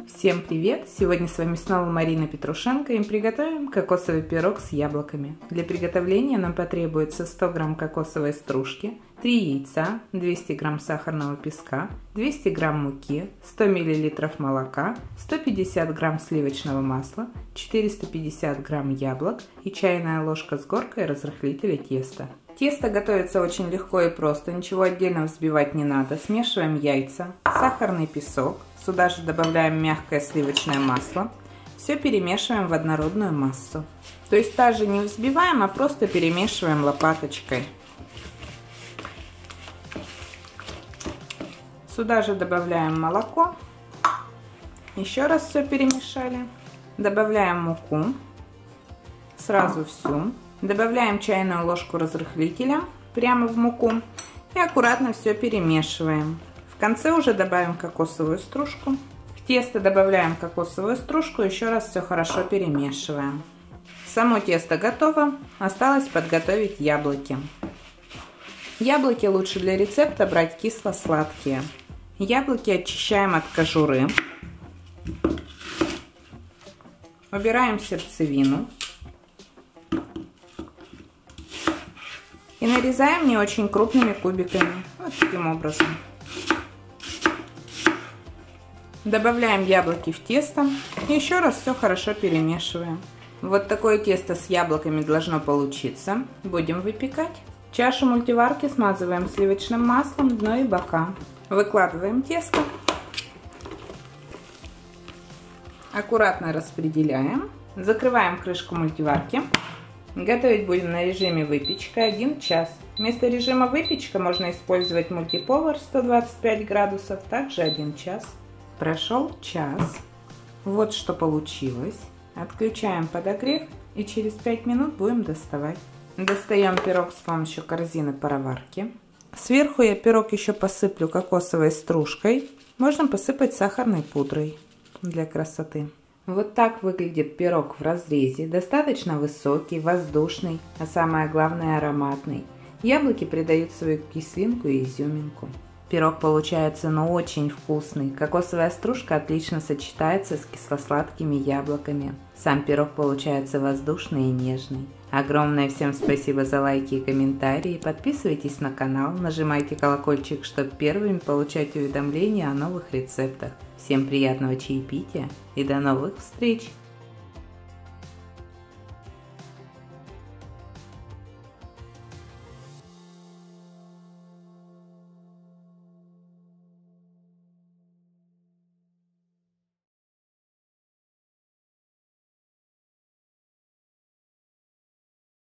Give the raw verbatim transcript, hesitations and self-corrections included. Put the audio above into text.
Всем привет! Сегодня с вами снова Марина Петрушенко, и мы приготовим кокосовый пирог с яблоками. Для приготовления нам потребуется сто грамм кокосовой стружки, три яйца, двести грамм сахарного песка, двести грамм муки, сто миллилитров молока, сто пятьдесят грамм сливочного масла, четыреста пятьдесят грамм яблок и чайная ложка с горкой разрыхлителя теста. Тесто готовится очень легко и просто, ничего отдельно взбивать не надо. Смешиваем яйца, сахарный песок, сюда же добавляем мягкое сливочное масло. Все перемешиваем в однородную массу. То есть также не взбиваем, а просто перемешиваем лопаточкой. Сюда же добавляем молоко. Еще раз все перемешали. Добавляем муку. Сразу всю. Добавляем чайную ложку разрыхлителя прямо в муку и аккуратно все перемешиваем. В конце уже добавим кокосовую стружку. В тесто добавляем кокосовую стружку, еще раз все хорошо перемешиваем. Само тесто готово, осталось подготовить яблоки. Яблоки лучше для рецепта брать кисло-сладкие. Яблоки очищаем от кожуры. Убираем сердцевину. И нарезаем не очень крупными кубиками, вот таким образом. Добавляем яблоки в тесто и еще раз все хорошо перемешиваем. Вот такое тесто с яблоками должно получиться. Будем выпекать. Чашу мультиварки смазываем сливочным маслом, дно и бока. Выкладываем тесто. Аккуратно распределяем. Закрываем крышку мультиварки. Готовить будем на режиме выпечка один час. Вместо режима выпечка можно использовать мультиповар сто двадцать пять градусов, также один час. Прошел час. Вот что получилось. Отключаем подогрев и через пять минут будем доставать. Достаем пирог с помощью корзины пароварки. Сверху я пирог еще посыплю кокосовой стружкой. Можно посыпать сахарной пудрой для красоты. Вот так выглядит пирог в разрезе, достаточно высокий, воздушный, а самое главное ароматный. Яблоки придают свою кислинку и изюминку. Пирог получается, но очень вкусный. Кокосовая стружка отлично сочетается с кисло-сладкими яблоками. Сам пирог получается воздушный и нежный. Огромное всем спасибо за лайки и комментарии. Подписывайтесь на канал, нажимайте колокольчик, чтобы первыми получать уведомления о новых рецептах. Всем приятного чаепития и до новых встреч!